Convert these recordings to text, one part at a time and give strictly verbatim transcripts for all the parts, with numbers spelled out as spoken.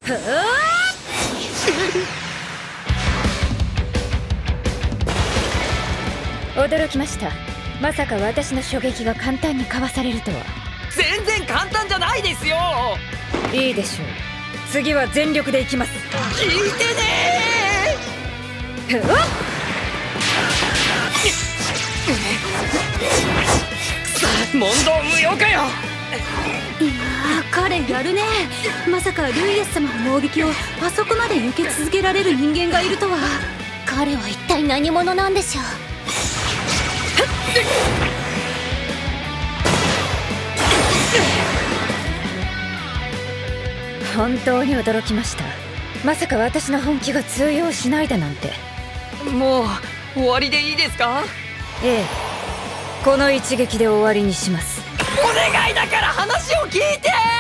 驚きました。まさか私の衝撃が簡単にかわされるとは。 全然簡単じゃないですよ。 いいでしょう。次は全力でいきます。 聞いてねー。問答無用かよ。 いやー、彼やるね。まさかルイエス様の猛撃をあそこまで受け続けられる人間がいるとは。彼は一体何者なんでしょう。 本当に驚きました。まさか私の本気が通用しないだなんて。 もう終わりでいいですか？ ええ、この一撃で終わりにします。 お願いだから話を聞いて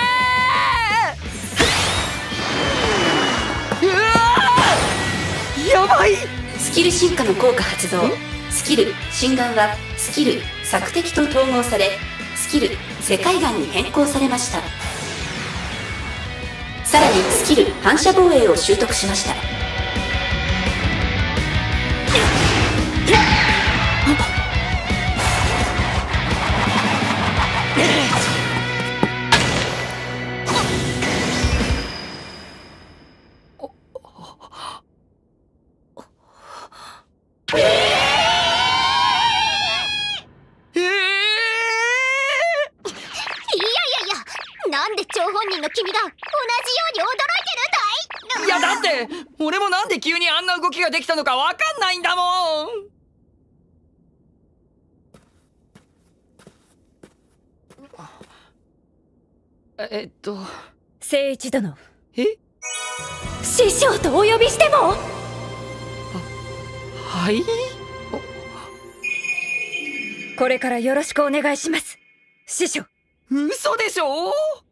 ー。うわー、やばい。 スキル進化の効果発動。スキル心眼はスキル索敵と統合され、スキル世界眼に変更されました。さらにスキル反射防衛を習得しました。 なんで張本人の君が同じように驚いてるんだい。 いやだって俺もなんで急にあんな動きができたのかわかんないんだもん。えっと聖一殿。 え？ 師匠とお呼びしても？は、 はい？ これからよろしくお願いします、師匠。 嘘でしょ？